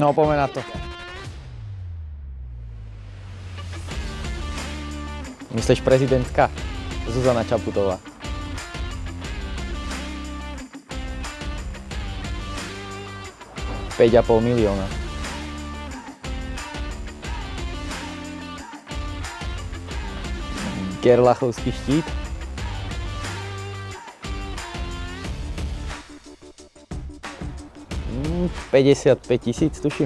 No, poďme na to. Myslíš prezidentka? Zuzana Čaputová. $5,5 milióna. Gerlachovský štít. $55,000, tuším.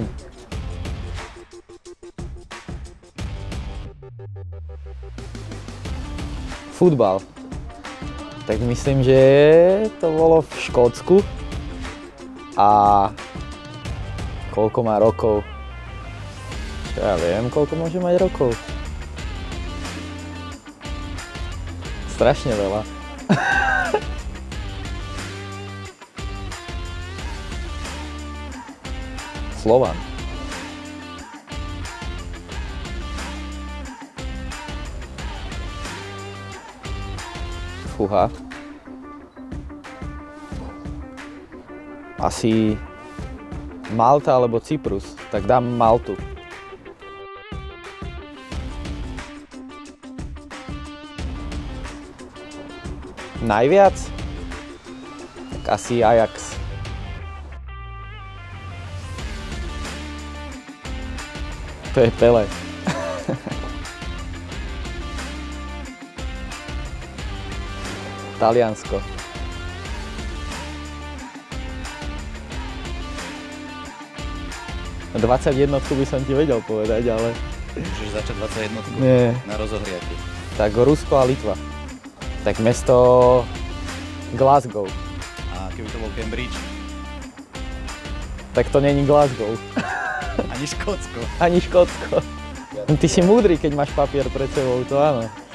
Futbal. Tak myslím, že to bolo v Škótsku. A koľko má rokov? Čo ja viem, koľko môže mať rokov? Strašne veľa. Slovan. Fúha. Asi Malta alebo Cyprus, tak dám Maltu. Najviac? Tak asi Ajax. To je Pele. Taliansko. No 21 by som ti vedel povedať, ale... Môžeš začať 21 Nie. Na rozohriate. Tak Rusko a Litva. Tak mesto Glasgow. A keby to bol Cambridge? Tak to není Glasgow. Ani Škótsko. Ani Škótsko. Ty si múdry, keď máš papier pred sebou, to áno.